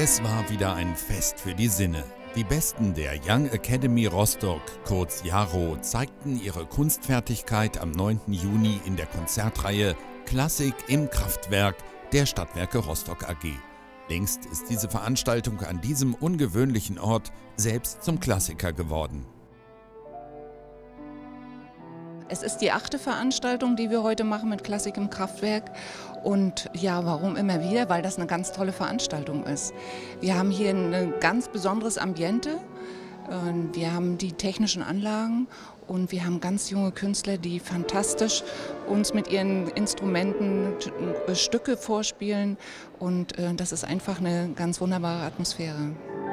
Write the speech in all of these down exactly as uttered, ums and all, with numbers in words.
Es war wieder ein Fest für die Sinne. Die Besten der Young Academy Rostock, kurz JARO, zeigten ihre Kunstfertigkeit am neunten Juni in der Konzertreihe Klassik im Kraftwerk der Stadtwerke Rostock A G. Längst ist diese Veranstaltung an diesem ungewöhnlichen Ort selbst zum Klassiker geworden. Es ist die achte Veranstaltung, die wir heute machen mit Klassik im Kraftwerk. Und ja, warum immer wieder? Weil das eine ganz tolle Veranstaltung ist. Wir haben hier ein ganz besonderes Ambiente. Wir haben die technischen Anlagen und wir haben ganz junge Künstler, die fantastisch uns mit ihren Instrumenten Stücke vorspielen. Und das ist einfach eine ganz wunderbare Atmosphäre.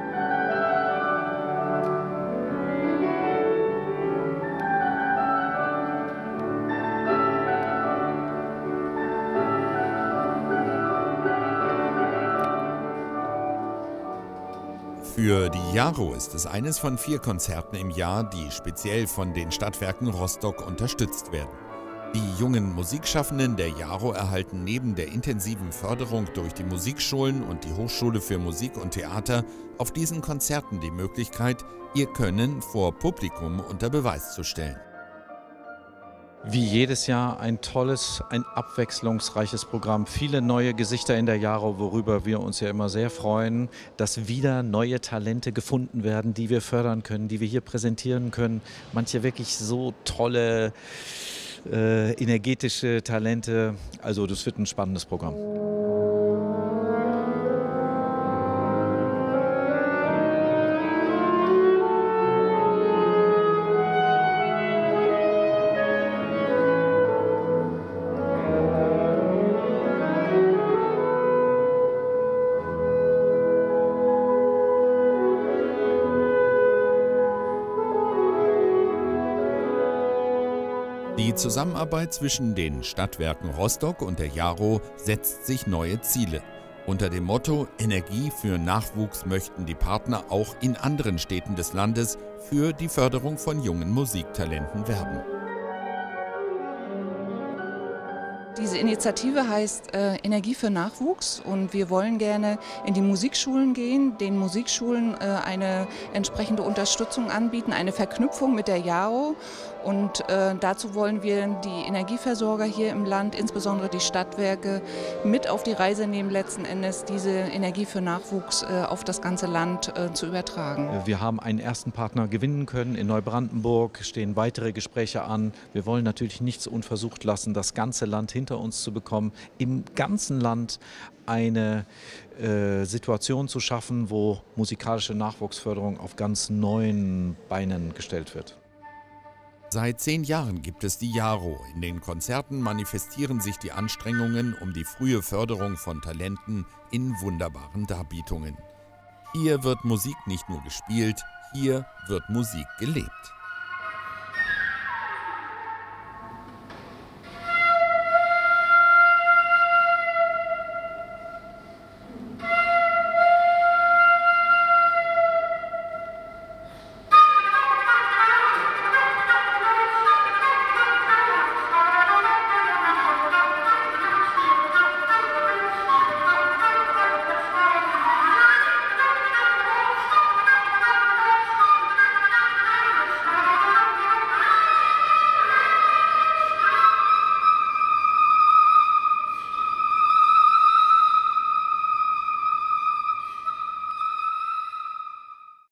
Für die JARO ist es eines von vier Konzerten im Jahr, die speziell von den Stadtwerken Rostock unterstützt werden. Die jungen Musikschaffenden der JARO erhalten neben der intensiven Förderung durch die Musikschulen und die Hochschule für Musik und Theater auf diesen Konzerten die Möglichkeit, ihr Können vor Publikum unter Beweis zu stellen. Wie jedes Jahr ein tolles, ein abwechslungsreiches Programm. Viele neue Gesichter in der JARO, worüber wir uns ja immer sehr freuen, dass wieder neue Talente gefunden werden, die wir fördern können, die wir hier präsentieren können. Manche wirklich so tolle, äh, energetische Talente. Also das wird ein spannendes Programm. Die Zusammenarbeit zwischen den Stadtwerken Rostock und der JARO setzt sich neue Ziele. Unter dem Motto Energie für Nachwuchs möchten die Partner auch in anderen Städten des Landes für die Förderung von jungen Musiktalenten werben. Diese Initiative heißt äh, Energie für Nachwuchs und wir wollen gerne in die Musikschulen gehen, den Musikschulen äh, eine entsprechende Unterstützung anbieten, eine Verknüpfung mit der JARO und äh, dazu wollen wir die Energieversorger hier im Land, insbesondere die Stadtwerke, mit auf die Reise nehmen, letzten Endes diese Energie für Nachwuchs äh, auf das ganze Land äh, zu übertragen. Wir haben einen ersten Partner gewinnen können in Neubrandenburg, stehen weitere Gespräche an. Wir wollen natürlich nichts unversucht lassen, das ganze Land hinter uns zu bekommen, im ganzen Land eine äh, Situation zu schaffen, wo musikalische Nachwuchsförderung auf ganz neuen Beinen gestellt wird. Seit zehn Jahren gibt es die JARO. In den Konzerten manifestieren sich die Anstrengungen um die frühe Förderung von Talenten in wunderbaren Darbietungen. Hier wird Musik nicht nur gespielt, hier wird Musik gelebt.